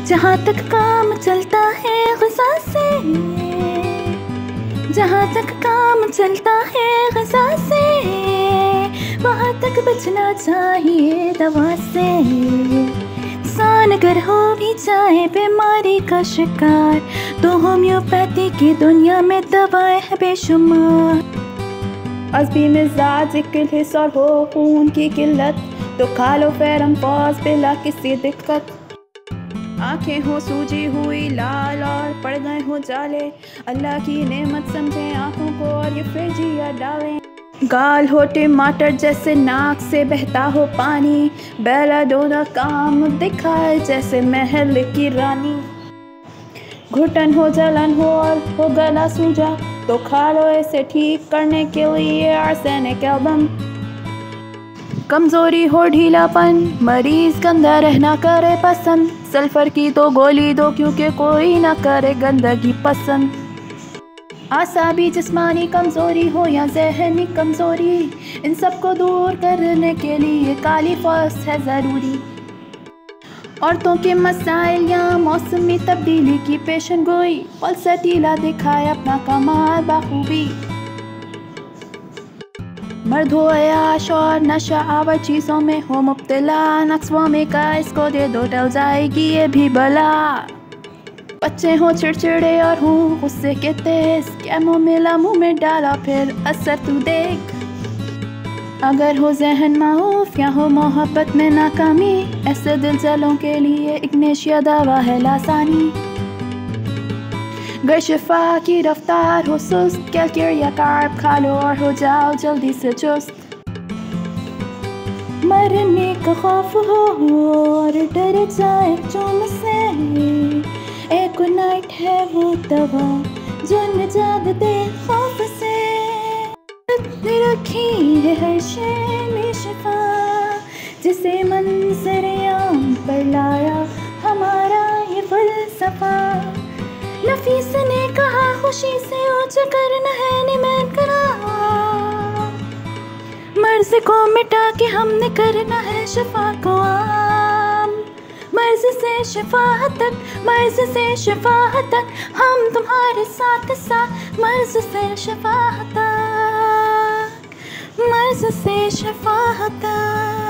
जहाँ तक काम चलता है ग़ज़ा से, जहाँ तक काम चलता है ग़ज़ा से, वहाँ तक बचना चाहिए दवा से। इंसान अगर हो भी जाए बीमारी का शिकार, तो होम्योपैथी की दुनिया में दवाएं है बेशुमार। अज़बी मिजाज किल्हिस और हो खून की किल्लत, तो खा लो फेरमफॉस बिला किसी दिक्कत। आंखें हो सूजी हुई लाल और पड़ गए हो जाले, अल्लाह की नेमत समझें आंखों को और ये फ्रिजिया डालें। गाल हो टमाटर जैसे नाक से बहता हो पानी, बेलाडोना काम दिखाए जैसे महल की रानी। घुटन हो जलन हो और हो गला सूजा, तो खा लो इसे ठीक करने के लिए आर्सेनिक एल्बम। कमज़ोरी हो ढीलापन, मरीज़ गंदा रहना करे पसंद, सल्फर की तो गोली दो क्योंकि कोई ना करे गंदगी पसंद। आसाबी जिस्मानी कमज़ोरी हो या ज़हनी कमज़ोरी, इन सब को दूर करने के लिए काली फॉस है ज़रूरी। औरतों के मसाइल या मौसमी तब्दीली की पेशन गोई, पलसटीला दिखाए अपना कमाल बाखूबी। मर्द हो अयाश और नशा आवर चीज़ों में हो मुब्तला, नक्सों में का इसको दे दो टल जाएगी ये भी बला। बच्चे हो चिड़चिड़े और हूँ गुस्से के तेज, कैमो मिला मुँह में डाला फिर असर तू देख। अगर हो जहन माऊफ या हो मोहब्बत में नाकामी, ऐसे दिल जलों के लिए इग्नेशिया दवा है लासानी। गर शिफा की रफ्तार हो सुस्त, कैलक्यूर या कार्ब खा लो और हो जाओ जल्दी से चुस्त। मरने का खौफ हो और डर जाए जुर्म से, एक नाइट है वो दवा जो निजात दे खौफ से। रखी है हर शय में शिफा, जिसे मंज़र-ए-आम पर लाया हमारा ये फ़लसफ़ा। नफीस ने कहा खुशी से ऊँचा करना है निमन करा, मर्ज़ को मिटा के हमने करना है शिफा को आम। मर्ज़ से शिफा तक, मर्ज़ से शिफा तक, हम तुम्हारे साथ साथ। मर्ज़ से शिफा तक, मर्ज़ से शिफा तक।